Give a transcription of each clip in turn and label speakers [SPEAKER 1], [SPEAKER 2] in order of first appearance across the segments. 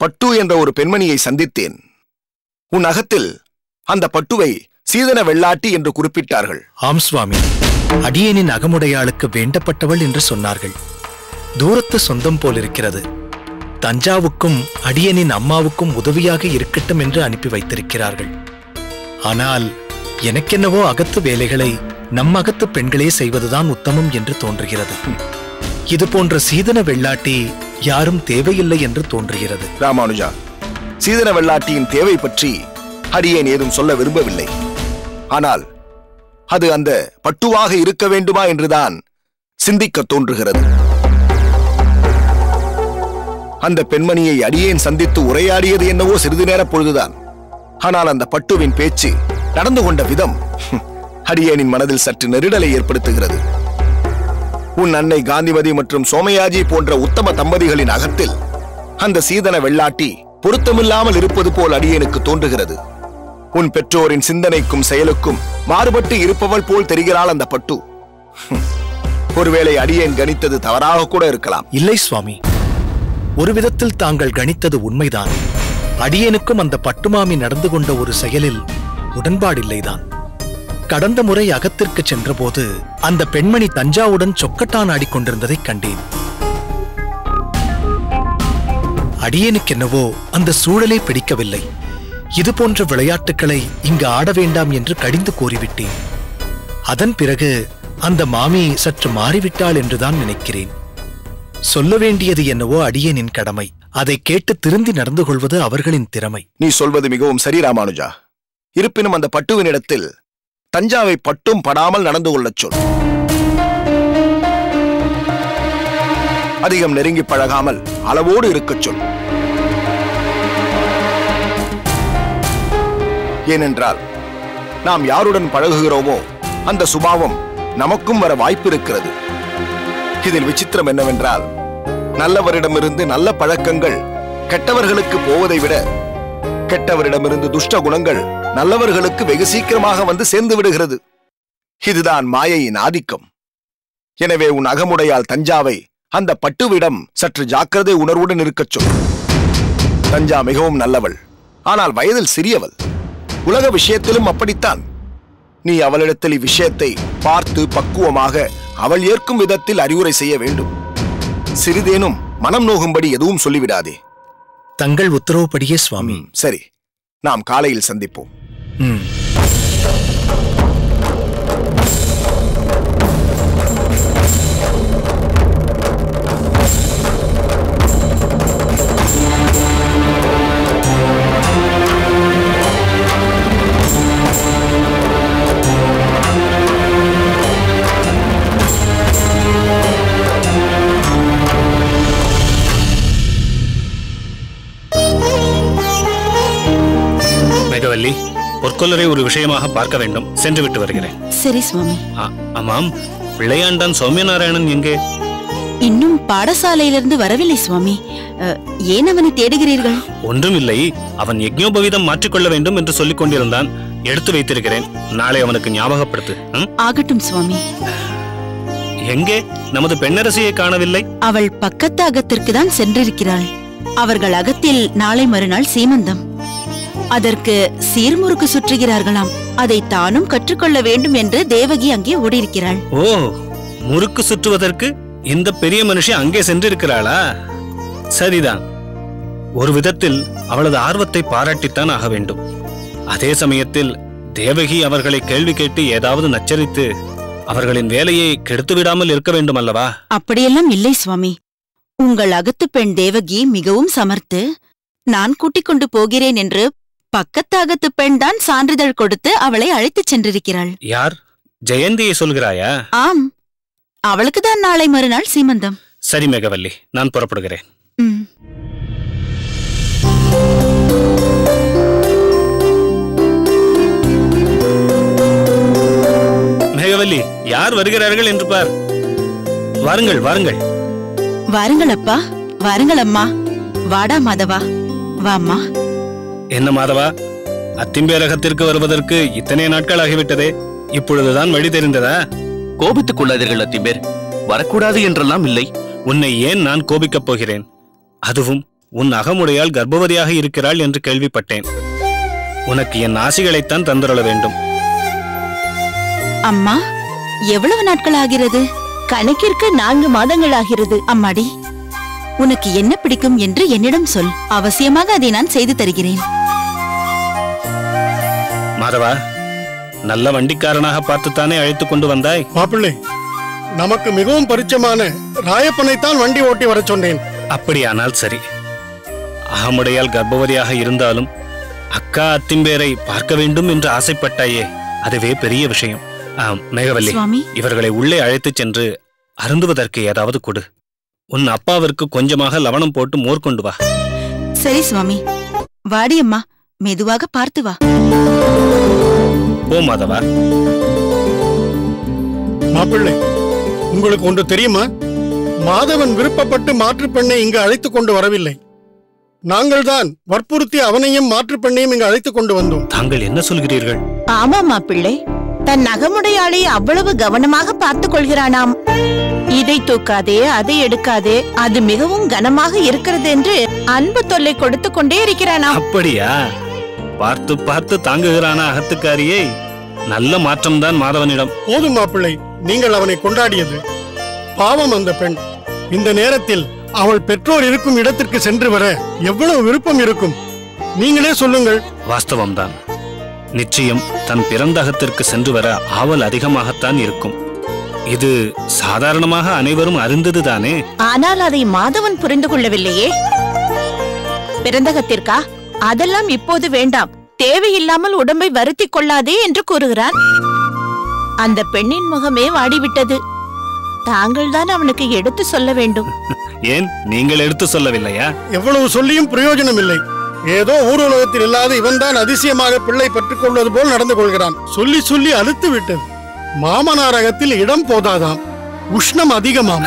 [SPEAKER 1] பட்டு என்ற ஒரு பெண்மணியை சந்தித்தேன். உன் அகத்தில் அந்த பட்டுவை சீதன வெள்ளாட்டி என்று குறிப்பிட்டார்கள்.
[SPEAKER 2] ஆம் சுவாமி, அடியேனின் அகமுடையாளுக்கு வேண்டப்பட்டவள் என்று சொன்னார்கள். தூரத்து சொந்தம் போலிருக்கிறது. தஞ்சாவுக்கும் அடியேனின் அம்மாவுக்கும் உதவியாக இருக்கட்டும் என்று அனுப்பி வைத்திருக்கிறார்கள். ஆனால் எனக்கென்னவோ அகத்து வேலைகளை நம் அகத்து பெண்களே செய்வதுதான் உத்தமம் என்று தோன்றுகிறது. இது போன்ற சீதன வெள்ளாட்டி யாரும் தேவையில்லை என்று தோன்றுகிறது.
[SPEAKER 1] ராமானுஜா, சீதன வெள்ளாட்டியின் தேவை பற்றி அடியேன் ஏதும் சொல்ல விரும்பவில்லை. ஆனால் அது அந்த பட்டுவாக இருக்க வேண்டுமா என்றுதான் சிந்திக்க தோன்றுகிறது. அந்த பெண்மணியை அடியேன் சந்தித்து உரையாடியது என்னவோ சிறிது நேர பொழுதுதான். ஆனால் அந்த பட்டுவின் பேச்சு, நடந்து கொண்ட விதம் அடியேனின் மனதில் சற்று நெருடலை ஏற்படுத்துகிறது. உன் அன்னை காந்திமதி மற்றும் சோமயாஜி போன்ற உத்தம தம்பதிகளின் அகத்தில் அந்த சீதன வெள்ளாட்டி பொருத்தமில்லாமல் இருப்பது போல் அடியேனுக்கு தோன்றுகிறது. உன் பெற்றோரின் சிந்தனைக்கும் செயலுக்கும் மாறுபட்டு இருப்பவள் போல் தெரிகிறாள் அந்த பட்டு. ஒருவேளை அடியேன் கணித்தது தவறாக கூட இருக்கலாம்.
[SPEAKER 2] இல்லை சுவாமி, ஒரு விதத்தில் தாங்கள் கணித்தது உண்மைதான். அடியேனுக்கும் அந்த பட்டுமாமி நடந்து கொண்ட ஒரு செயலில் உடன்பாடில்லைதான். கடந்த முறை அகத்திற்கு சென்றபோது அந்த பெண்மணி தஞ்சாவுடன் சொக்கட்டான் ஆடிக்கொண்டிருந்ததை கண்டேன். அடியேனுக்கென்னவோ அந்த சூழலே பிடிக்கவில்லை. இது போன்ற விளையாட்டுக்களை இங்கு ஆட வேண்டாம் என்று கடிந்து கோரிவிட்டேன். அதன் பிறகு அந்த மாமி சற்று மாறிவிட்டாள் என்றுதான் நினைக்கிறேன். சொல்ல வேண்டியது என்னவோ அடியேனின் கடமை. அதை கேட்டு திருந்தி நடந்து கொள்வது அவர்களின் திறமை.
[SPEAKER 1] நீ சொல்வது மிகவும் சரி ராமானுஜா. இருப்பினும் அந்த பட்டுவினிடத்தில் தஞ்சாவை பட்டும் படாமல் நடந்து கொள்ளச் சொல். அதிகம் நெருங்கி பழகாமல் அளவோடு இருக்கச் சொல். ஏனென்றால் நாம் யாருடன் பழகுகிறோமோ அந்த சுபாவம் நமக்கும் வர வாய்ப்பு இருக்கிறது. இதில் விசித்திரம் என்னவென்றால், நல்லவரிடமிருந்து நல்ல பழக்கங்கள் கெட்டவர்களுக்கு போவதை விட கெட்டவரிடமிருந்து துஷ்ட குணங்கள் நல்லவர்களுக்கு வெகு சீக்கிரமாக வந்து சேர்ந்து விடுகிறது. இதுதான் மாயையின் ஆதிக்கம். எனவே உன் அகமுடையால் தஞ்சாவை அந்த பட்டுவிடம் சற்று ஜாக்கிரதை உணர்வுடன் இருக்கச் சொல். தஞ்சா மிகவும் நல்லவள், ஆனால் வயதில் சிறியவள். உலக விஷயத்திலும் அப்படித்தான். நீ அவளிடத்தில் இவ்விஷயத்தை பார்த்து பக்குவமாக அவள் ஏற்கும் விதத்தில் அறிவுரை செய்ய வேண்டும். சிறிதேனும் மனம் நோகும்படி எதுவும் சொல்லிவிடாதே.
[SPEAKER 2] தங்கள் உத்தரவுப்படியே சுவாமி.
[SPEAKER 1] சரி, நாம் காலையில் சந்திப்போம்.
[SPEAKER 3] மேகவல்லி, பொற்கொல்லரை ஒரு விஷயமாக பார்க்க வேண்டும். சென்று விட்டு வருகிறேன்.
[SPEAKER 4] சரி சுவாமி.
[SPEAKER 3] ஆமாம், பிள்ளையாண்டான் சௌமியநாராயணன் எங்கே?
[SPEAKER 4] இன்னும் பாடசாலையிலிருந்து வரவில்லை சுவாமி. ஏன் அவனை தேடுகிறீர்கள்?
[SPEAKER 3] ஒன்றுமில்லை, அவன் யஜ்ஞோபவீதம் மாற்றிக்கொள்ள வேண்டும் என்று சொல்லிக் கொண்டிருந்தான். எடுத்து வைத்திருக்கிறேன். நாளை அவனுக்கு ஞாபகப்படுத்து.
[SPEAKER 4] ஆகட்டும் சுவாமி.
[SPEAKER 3] எங்கே நமது பெண்ணரசியை காணவில்லை?
[SPEAKER 4] அவள் பக்கத்து அகத்திற்கு தான் சென்றிருக்கிறாள். அவர்கள் அகத்தில் நாளை மறுநாள் சீமந்தம். அதற்கு சீர்முறுக்கு சுற்றுகிறார்களாம். அதை தானும் கற்றுக்கொள்ள வேண்டும் என்று தேவகி அங்கே ஓடியிருக்கிறாள்.
[SPEAKER 3] ஓ, முறுக்கு சுற்றுவதற்கு இந்த பெரிய மனுஷி அங்கே சென்றிருக்கிறாளா? சரிதான். ஒரு விதத்தில் அவளது ஆர்வத்தை பாராட்டித்தான் ஆக வேண்டும். அதே சமயத்தில் தேவகி அவர்களை கேள்வி கேட்டு ஏதாவது நச்சரித்து அவர்களின் வேலையை கெடுத்து விடாமல் இருக்க வேண்டும் அல்லவா?
[SPEAKER 4] அப்படியெல்லாம் இல்லை சுவாமி. உங்கள் அகத்து பெண் தேவகி மிகவும் சமர்த்து. நான் கூட்டிக் கொண்டு போகிறேன் என்று பக்கத்து அகத்து பெண் தான் சான்றிதழ் கொடுத்து அவளை அழைத்துச் சென்றிருக்கிறாள்.
[SPEAKER 3] யார்? ஜெயந்தியை சொல்கிறாயா?
[SPEAKER 4] ஆம், அவளுக்குதான் நாளை மறுநாள் சீமந்தம்.
[SPEAKER 3] சரி மேகவல்லி, நான் புறப்படுகிறேன். மேகவல்லி, யார் வருகிறார்கள் என்று பார். வாருங்கள் வாருங்கள்.
[SPEAKER 4] வாருங்கள் அப்பா, வாருங்கள் அம்மா. வாடா மாதவா, வாம்மா.
[SPEAKER 3] என்ன மாதவா, அத்திம்பேரகத்திற்கு வருவதற்கு இத்தனை நாட்கள் ஆகிவிட்டதே. இப்பொழுதுதான் வழி தெரிந்ததா?
[SPEAKER 5] கோபித்துக் கொள்ளாதீர்கள் அத்திம்பேர். வரக்கூடாது என்றெல்லாம் இல்லை.
[SPEAKER 3] உன்னை ஏன் நான் கோபிக்கப் போகிறேன்? அதுவும் உன் அகமுடையால் கர்ப்பவதியாக இருக்கிறாள் என்று கேள்விப்பட்டேன். உனக்கு என் ஆசிகளைத்தான் தந்துரள வேண்டும்.
[SPEAKER 4] அம்மா, எவ்வளவு நாட்கள் ஆகிறது?
[SPEAKER 6] கணக்கிற்கு 4 மாதங்கள் ஆகிறது.
[SPEAKER 4] அம்மாடி, உனக்கு என்ன பிடிக்கும் என்று என்னிடம் சொல். அவசியமாக அதை நான் செய்து தருகிறேன்.
[SPEAKER 3] மாதவா, நல்ல வண்டிக்காரனாக பார்த்துத்தானே அழைத்துக் கொண்டு வந்தாய்?
[SPEAKER 7] மாப்பிள்ளை, நமக்கு மிகவும் பரிச்சயமான ராயப்பனைத்தான் வண்டி ஓட்டி வர சொன்னேன்.
[SPEAKER 3] அப்படியானால் சரி. அகமுடையால் கர்ப்பவதியாக இருந்தாலும் அக்கா அத்திம்பேரை பார்க்க வேண்டும் என்று ஆசைப்பட்டாயே, அதுவே பெரிய விஷயம். மேகவல்லி,
[SPEAKER 4] சுவாமி,
[SPEAKER 3] இவர்களை உள்ளே அழைத்துச் சென்று அருந்துவதற்கு ஏதாவது கொடு. உன் அப்பாவிற்கு கொஞ்சமாக லவணம் போட்டு மோர் கொண்டு வா.
[SPEAKER 4] சரி சுவாமி. வாடி அம்மா, மெதுவாக பார்த்து வா.
[SPEAKER 3] போ மாதவா.
[SPEAKER 7] மாப்பிள்ளை, உங்களுக்கு ஒன்று தெரியுமா? மாதவன் விருப்பப்பட்டு மாற்றுப் பெண்ணை இங்கு அழைத்துக் கொண்டு வரவில்லை. நாங்கள் தான் வற்புறுத்தி அவனையும் மாற்றுப் பெண்ணையும் இங்கு அழைத்துக் கொண்டு வந்தோம்.
[SPEAKER 3] தாங்கள் என்ன சொல்கிறீர்கள்?
[SPEAKER 6] ஆமா மாப்பிள்ளை, தன் நகமுடையாளை அவ்வளவு கவனமாக பார்த்துக் கொள்கிறானாம். இதை தூக்காதே, அதை எடுக்காதே, அது மிகவும் கனமாக இருக்கிறது என்று அன்பு தொல்லை கொடுத்து கொண்டே இருக்கிறானாம்.
[SPEAKER 3] அப்படியா? பார்த்து பார்த்து தாங்குகிறானா அகத்துக்காரியை? நல்ல மாற்றம்தான் மாதவனிடம்.
[SPEAKER 7] போதும் மாப்பிள்ளை, நீங்கள் அவனை கொண்டாடியது. பாவம் அந்த பெண். இந்த நேரத்தில் அவள் பெற்றோர் இருக்கும் இடத்திற்கு சென்று வர எவ்வளவு விருப்பம் இருக்கும்? நீங்களே சொல்லுங்கள்.
[SPEAKER 3] வாஸ்தவம்தான். நிச்சயம் தன் பிறந்த அகத்திற்கு சென்று வர ஆவல் அதிகமாகத்தான் இருக்கும். இது சாதாரணமாக அனைவரும் அறிந்ததுதானே.
[SPEAKER 6] ஆனால் அதை மாதவன் புரிந்து கொள்ளவில்லையே. பிறந்தகத்திற்கா? அதெல்லாம் இப்போது வேண்டாம், தேவையில்லாமல் உடம்பை வருத்திக் கொள்ளாதே என்று கூறுகிறான். அந்த பெண்ணின் முகமே வாடிவிட்டது. தாங்கள் தான் அவனுக்கு எடுத்து சொல்ல வேண்டும்.
[SPEAKER 3] ஏன் நீங்கள் எடுத்து சொல்லவில்லையா?
[SPEAKER 7] எவ்வளவு சொல்லியும் பிரயோஜனம் இல்லை. ஏதோ ஊர் உலகத்தில் இல்லாத இவன் தான் அதிசயமாக பிள்ளை பெற்றுக் கொள்வது போல் நடந்து கொள்கிறான். சொல்லி சொல்லி அழுத்து விட்டது. மாமனாரகத்தில் இடம் போதாதாம், உஷ்ணம் அதிகமாம்.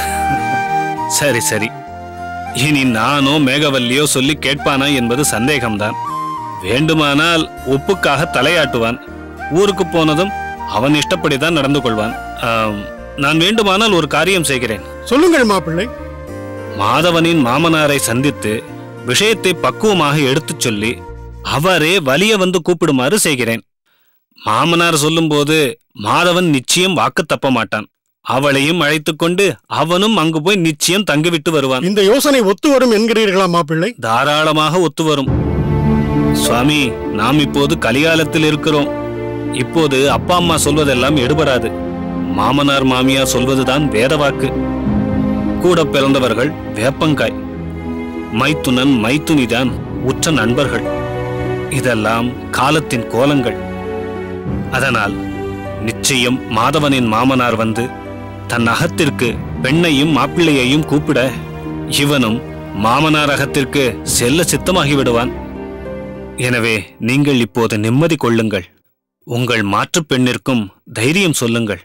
[SPEAKER 3] சரி சரி, இனி நானோ மேகவல்லியோ சொல்லி கேட்பானா என்பது சந்தேகம்தான். வேண்டுமானால் ஒப்புக்காக தலையாட்டுவான். ஊருக்கு போனதும் அவன் இஷ்டப்படிதான் நடந்து கொள்வான். நான் வேண்டுமானால் ஒரு காரியம் செய்கிறேன்.
[SPEAKER 7] சொல்லுங்கள் மாப்பிள்ளை.
[SPEAKER 3] மாதவனின் மாமனாரை சந்தித்து விஷயத்தை பக்குவமாக எடுத்துச் சொல்லி அவரே வலிய வந்து கூப்பிடுமாறு செய்கிறேன். மாமனார் சொல்லும் போது மாதவன் நிச்சயம் வாக்கு தப்ப மாட்டான். அவளையும் அழைத்துக் கொண்டு அவனும் அங்கு போய் நிச்சயம் தங்கிவிட்டு வருவான்.
[SPEAKER 7] இந்த யோசனை ஒத்து வரும் என்கிறீர்களா மாப்பிள்ளை?
[SPEAKER 3] தாராளமாக ஒத்து வரும். சுவாமி, நாம் இப்போது கலிகாலத்தில் இருக்கிறோம். இப்போது அப்பா அம்மா சொல்வதெல்லாம் எடுபடாது. மாமனார் மாமியார் சொல்வதுதான் வேத வாக்கு. கூட பிறந்தவர்கள் வேப்பங்காய், மைத்துனன் மைத்துனிதான் உற்ற நண்பர்கள். இதெல்லாம் காலத்தின் கோலங்கள். அதனால் நிச்சயம் மாதவனின் மாமனார் வந்து தன் அகத்திற்கு பெண்ணையும் மாப்பிள்ளையையும் கூப்பிட இவனும் மாமனார் அகத்திற்கு செல்ல சித்தமாகி விடுவான். எனவே நீங்கள் இப்போது நிம்மதி கொள்ளுங்கள். உங்கள் மாற்றுப் பெண்ணிற்கும் தைரியம் சொல்லுங்கள்.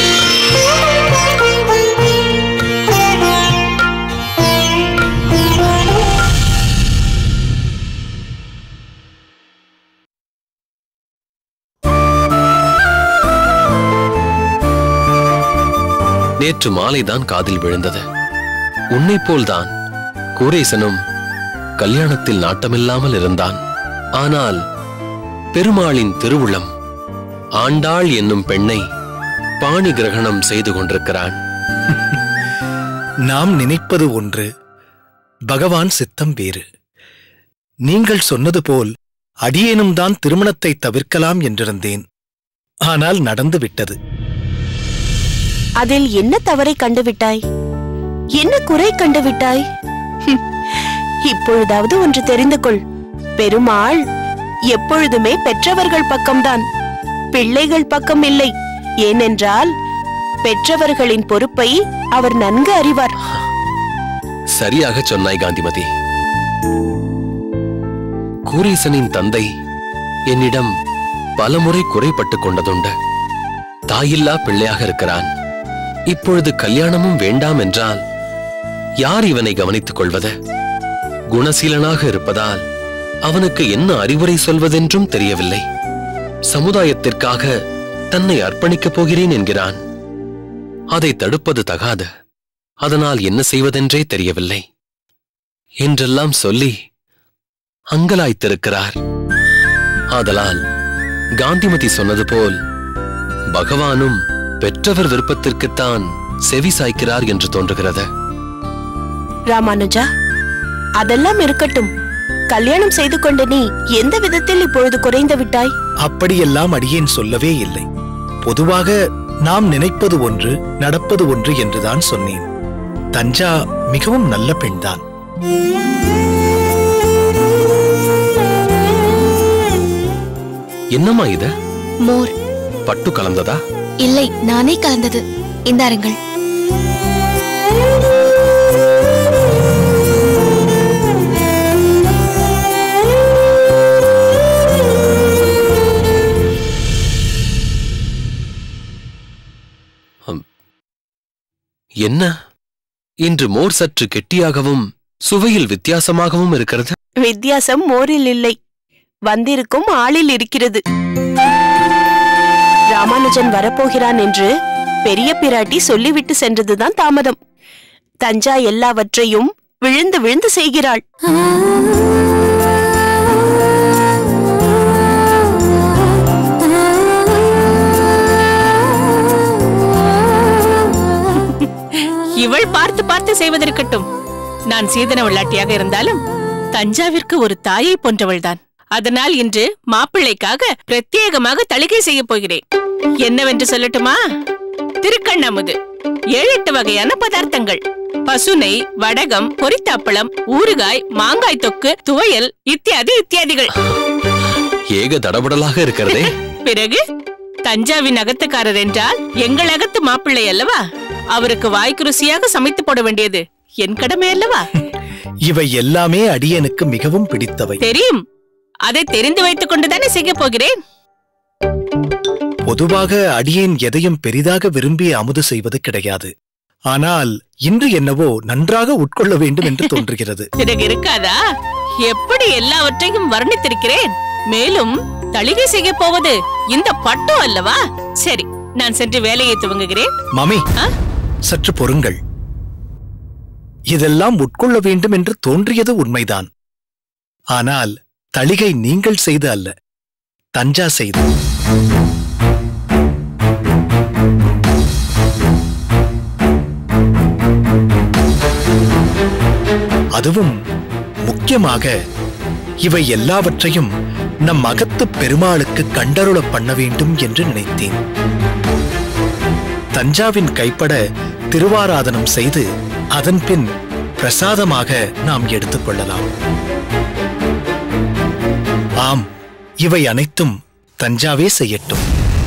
[SPEAKER 5] நேற்று மாலைதான் காதில் விழுந்தது. உன்னை போல்தான் கூரேசனும் கல்யாணத்தில் நாட்டமில்லாமல் இருந்தான். ஆனால் பெருமாளின் திருவுளம் ஆண்டாள் என்னும் பெண்ணை பாணி கிரகணம் செய்து கொண்டிருக்கிறான்.
[SPEAKER 2] நாம் நினைப்பது ஒன்று, பகவான் சித்தம் வேறு. நீங்கள் சொன்னது போல் அடியேனும் தான் திருமணத்தை தவிர்க்கலாம் என்றிருந்தேன். ஆனால் நடந்து விட்டது.
[SPEAKER 6] அதில் என்ன தவறை கண்டுவிட்டாய்? என்ன குறை கண்டுவிட்டாய்? இப்பொழுதாவது ஒன்று தெரிந்து கொள். பெருமாள் எப்பொழுதுமே பெற்றவர்கள் பக்கம்தான், பிள்ளைகள் பக்கம் இல்லை. ஏனென்றால் பெற்றவர்களின் பொறுப்பை அவர் நன்கு அறிவார்.
[SPEAKER 5] சரியாக சொன்னாய் காந்திமதி. கூரேசனின் தந்தை என்னிடம் பலமுறை குறைப்பட்டுக் கொண்டதுண்டு. தாயில்லா பிள்ளையாக இருக்கிறான். இப்பொழுது கல்யாணமும் வேண்டாம் என்றால் யார் இவனை கவனித்துக் கொள்வது? குணசீலனாக இருப்பதால் அவனுக்கு என்ன அறிவுரை சொல்வதென்றும் தெரியவில்லை. சமுதாயத்திற்காக தன்னை அர்ப்பணிக்கப் போகிறேன் என்கிறான். அதை தடுப்பது தகாது. அதனால் என்ன செய்வதென்றே தெரியவில்லை. என்றெல்லாம் சொல்லி அங்கலாய்த்திருக்கிறார். ஆதலால் காந்திமதி சொன்னது போல் பகவானும் பெற்றவர் விருப்பத்திற்குத்தான் செவி சாய்க்கிறார் என்று தோன்றுகிறது.
[SPEAKER 6] ராமானுஜா, அதெல்லாம் இருக்கட்டும். கல்யாணம் செய்து கொண்ட நீ எந்த விதத்தில் இப்பொழுது குறைந்து விட்டாய்?
[SPEAKER 2] அப்படியெல்லாம் அடியேன் சொல்லவே இல்லை. பொதுவாக நாம் நினைப்பது ஒன்று, நடப்பது ஒன்று என்றுதான் சொன்னேன். தஞ்சா மிகவும் நல்ல பெண்தான்.
[SPEAKER 5] என்னம்மா இது?
[SPEAKER 8] மோர்.
[SPEAKER 5] பட்டு கலந்ததா?
[SPEAKER 8] இல்லை, நானே கலந்தது. இந்தாருங்கள்.
[SPEAKER 5] என்ன, இன்று மோர் சற்று கெட்டியாகவும் சுவையில் வித்தியாசமாகவும் இருக்கிறது.
[SPEAKER 6] வித்தியாசம் மோரில் இல்லை, வந்திருக்கும் ஆளில் இருக்கிறது. ராமானுஜன் வரப்போகிறான் என்று பெரிய பிராட்டி சொல்லிவிட்டு சென்றதுதான் தாமதம். தஞ்சா எல்லாவற்றையும் விழுந்து விழுந்து செய்கிறாள்.
[SPEAKER 9] இவள் பார்த்து பார்த்து செய்வதற்கட்டும். நான் சீதன விளையாட்டியாக இருந்தாலும் தஞ்சாவிற்கு ஒரு தாயை போன்றவள்தான். அதனால் இன்று மாப்பிள்ளைக்காக பிரத்யேகமாக தளிகை செய்ய போகிறேன். என்னவென்று சொல்லட்டுமா? திருக்கண்ணமுது, 7-8 வகையான பதார்த்தங்கள், பசுனை, வடகம், பொரித்தாப்பளம், ஊறுகாய், மாங்காய் தொக்கு, துவையல் இத்தியாதி இத்தியாதிகள்.
[SPEAKER 5] ஏக தடபடலாக இருக்கிறதே.
[SPEAKER 9] பிறகு தஞ்சாவின் அகத்துக்காரர் என்றால் எங்கள் அகத்து மாப்பிள்ளை அல்லவா? அவருக்கு வாய்க்கு ருசியாக சமைத்து போட வேண்டியது என் கடமை அல்லவா?
[SPEAKER 2] இவை எல்லாமே அடியனுக்கு மிகவும் பிடித்தவை.
[SPEAKER 9] தெரியும், அதை தெரிந்து வைத்துக் கொண்டுதானே செய்ய போகிறேன்.
[SPEAKER 2] பொதுவாக அடியேன் எதையும் பெரிதாக விரும்பி அமுது செய்வது கிடையாது. ஆனால் இன்று என்னவோ நன்றாக உட்கொள்ள வேண்டும் என்று தோன்றுகிறது.
[SPEAKER 9] பிறகு இருக்காதா? எப்படி எல்லாவற்றையும் வர்ணித்திருக்கிறேன். மேலும் தளிகை செய்ய போவது இந்த பட்டு அல்லவா? சரி, நான் சென்று வேலையை துவங்குகிறேன்.
[SPEAKER 2] மாமி, சற்று பொறுங்கள். இதெல்லாம் உட்கொள்ள வேண்டும் என்று தோன்றியது உண்மைதான். ஆனால் தளிகை நீங்கள் செய்து அல்ல, தஞ்சா செய்து. அதுவும் முக்கியமாக இவை எல்லாவற்றையும் நம் அகத்து பெருமாளுக்கு கண்டருள பண்ண வேண்டும் என்று நினைத்தேன். தஞ்சாவின் கைப்பட திருவாராதனம் செய்து அதன் பின் பிரசாதமாக நாம் எடுத்துக் கொள்ளலாம். ஆம், இவை அனைத்தும் தஞ்சாவே செய்யட்டும்.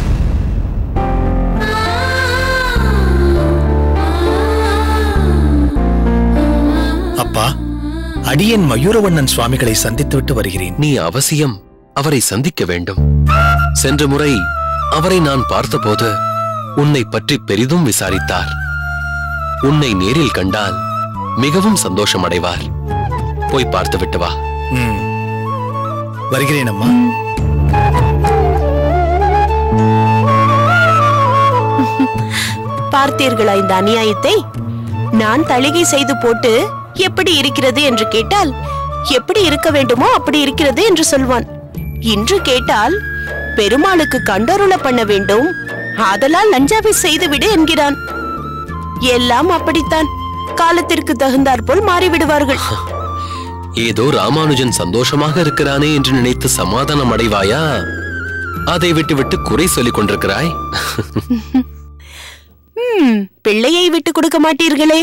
[SPEAKER 2] அப்பா, அடியேன் மயூரவண்ணன் சுவாமிகளை சந்தித்துவிட்டு வருகிறேன்.
[SPEAKER 5] நீ அவசியம் அவரை சந்திக்க வேண்டும். சென்ற முறை அவரை நான் பார்த்தபோது உன்னை பற்றி பெரிதும் விசாரித்தார். உன்னை நேரில் கண்டால் மிகவும் சந்தோஷம் அடைவார். போய் பார்த்து விட்டு வா.
[SPEAKER 2] வருகிறேன் அம்மா.
[SPEAKER 6] பார்த்தீர்களா இந்த அநியாயத்தை? நான் தளிகை செய்து போட்டு எப்படி இருக்கிறது என்று கேட்டால் எப்படி இருக்க வேண்டுமோ அப்படி இருக்கிறது என்று சொல்வான். இன்று கேட்டால் பெருமாளுக்கு கண்டருள பண்ண வேண்டும், ஆதலால் லஞ்சாவை செய்துவிடு என்கிறான். எல்லாம் அப்படித்தான், காலத்திற்கு தகுந்தாற்போல் மாறிவிடுவார்கள்.
[SPEAKER 5] ஏதோ ராமானுஜன் சந்தோஷமாக இருக்கிறானே என்று நினைத்து சமாதானம் அடைவாயா? அதை விட்டுவிட்டு குறை சொல்லிக் கொண்டிருக்கிறாய்.
[SPEAKER 6] பிள்ளையை விட்டு கொடுக்க மாட்டீர்களே.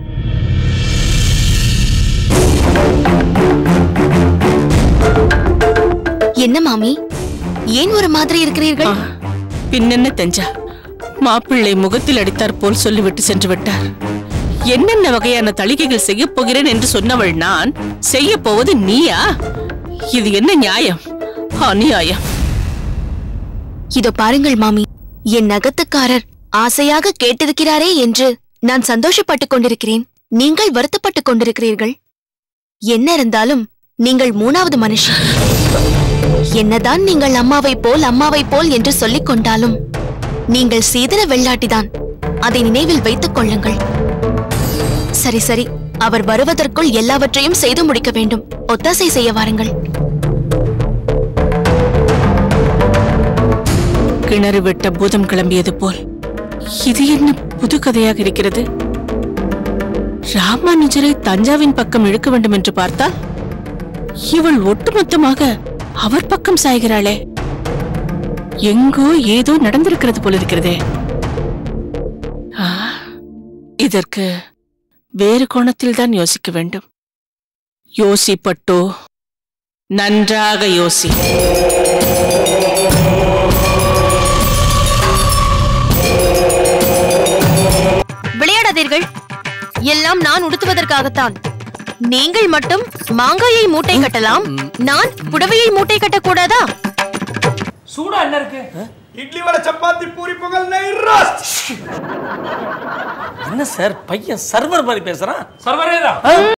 [SPEAKER 8] என்ன மாமி, ஏன் ஒரு மாதிரி இருக்கிறீர்கள்?
[SPEAKER 9] பின்னென்ன தஞ்சா, மாப்பிள்ளை முகத்தில் அடித்தார் போல் சொல்லிவிட்டு சென்று விட்டார். என்னென்ன வகையான தளிகைகள் செய்ய போகிறேன் என்று சொன்னவள் நான், செய்ய போவது நீயா? இது என்ன நியாயம்? அநியாயம்.
[SPEAKER 8] இதோ பாருங்கள் மாமி, என் நகத்துக்காரர் ஆசையாக கேட்டிருக்கிறாரே என்று நான் சந்தோஷப்பட்டுக் கொண்டிருக்கிறேன். நீங்கள் வருத்தப்பட்டுக் கொண்டிருக்கிறீர்கள். என்ன இருந்தாலும் நீங்கள் 3வது மனுஷன். என்னதான் நீங்கள் அம்மாவை போல் என்று சொல்லிக் கொண்டாலும் நீங்கள் சீதன வெள்ளாட்டிதான். அதை நினைவில் வைத்துக் கொள்ளுங்கள். சரி சரி, அவர் வருவதற்குள் எல்லாவற்றையும் செய்து முடிக்க வேண்டும். ஒத்தாசை செய்ய வாருங்கள்.
[SPEAKER 9] கிணறு வெட்ட பூதம் கிளம்பியது போல் இது என்ன புது கதையாக இருக்கிறது? ராமானுஜரை தஞ்சாவின் பக்கம் இழுக்க வேண்டும் என்று பார்த்தால் இவள் ஒட்டுமொத்தமாக அவர் பக்கம் சாய்கிறாளே. எங்கோ ஏதோ நடந்திருக்கிறது போல இருக்கிறதே. இதற்கு வேறு கோணத்தில் தான் யோசிக்க வேண்டும். யோசிப்பட்டோ, நன்றாக யோசி.
[SPEAKER 8] விளையாடாதீர்கள். எல்லாம் நான் உடுத்துவதற்காகத்தான். நீங்கள் மட்டும் மாங்காயை மூட்டை கட்டலாம், நான் புடவையை மூட்டை கட்டக்கூடாதா?
[SPEAKER 10] சூடா என்ன இருக்கு? இட்லி வடை சப்பாத்தி பூரி பொங்கல் நெய் ரோஸ்ட். என்ன சார் பையன் சர்வர் மாதிரி பேசுறான்? சர்வரே தான்.